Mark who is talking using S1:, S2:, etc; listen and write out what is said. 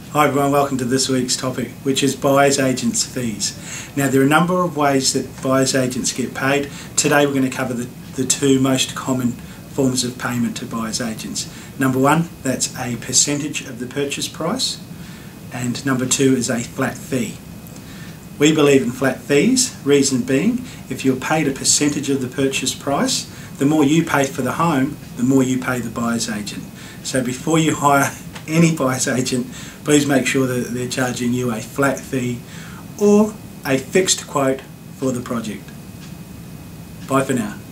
S1: Hi everyone, welcome to this week's topic, which is buyer's agents' fees. Now there are a number of ways that buyer's agents get paid. Today we're going to cover the two most common forms of payment to buyer's agents. Number one, that's a percentage of the purchase price, and number two is a flat fee. We believe in flat fees, reason being, if you're paid a percentage of the purchase price, the more you pay for the home, the more you pay the buyer's agent. So before you hire any buyer's agent, please make sure that they're charging you a flat fee or a fixed quote for the project. Bye for now.